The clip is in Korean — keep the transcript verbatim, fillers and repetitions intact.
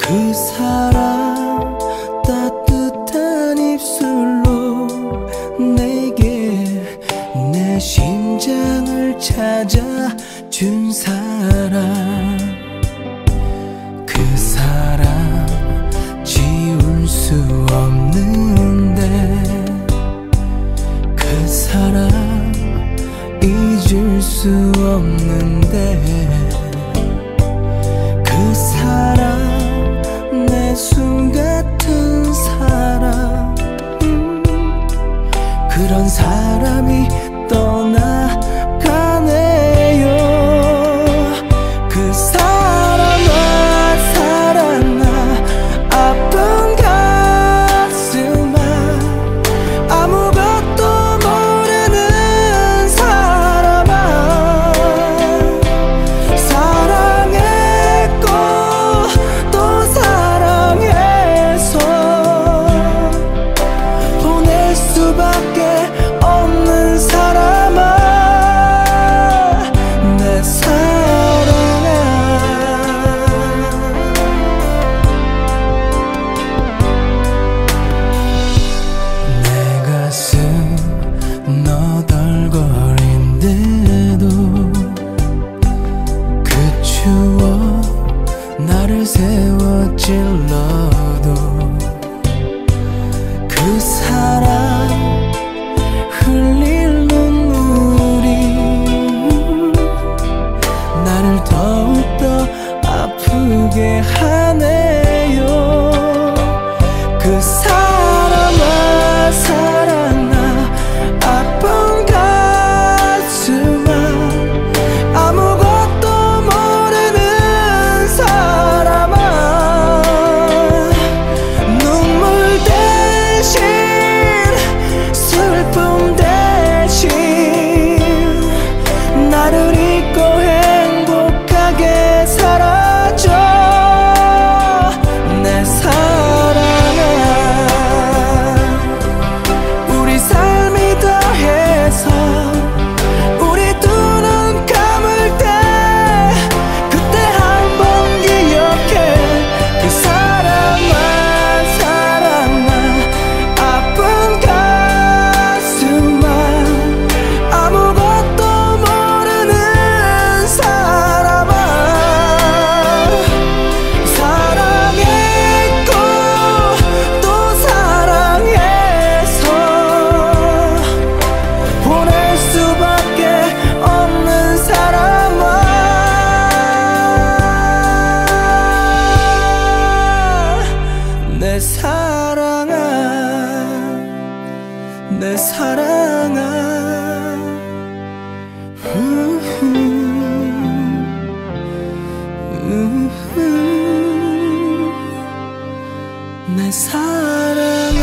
그 사람 따뜻한 입술로 내게 내 심장을 찾아준 사람, 그 사람 지울 수 없는데, 그 사람 잊을 수 없는데, 그 사람 내 숨 같은 사람, 음, 그런 사람이 떠나가네요. 그 사람아 사랑아 아픈 가슴아, 아무것도 모르는 사람아, 사랑했고 또 사랑해서 보낼 수밖에 없는 사람아, 내 사랑아. 내 가슴 너덜거린데도 그 추억 나를 세워 찔러도, 그 사람 흘릴 눈물이 나를 더욱더 아프게 하네요. 그 사람아 사랑아 아픈 가슴아, 아무것도 모르는 사람아, 눈물 대신 슬픔 대신 나를 잊고 행복하게 살아줘, 내 사랑아. 우리 삶이 더해서 우리 두 눈 감을 때 그때 한번 기억해. 그 사람아 사랑아 아픈 가슴아, 아무것도 모르는 사람아, 사랑했고 또 사랑해서 보낼 수밖에 없는 사람아, 내 사랑아, 내 사랑아. 우후, 우후, 내 사랑아.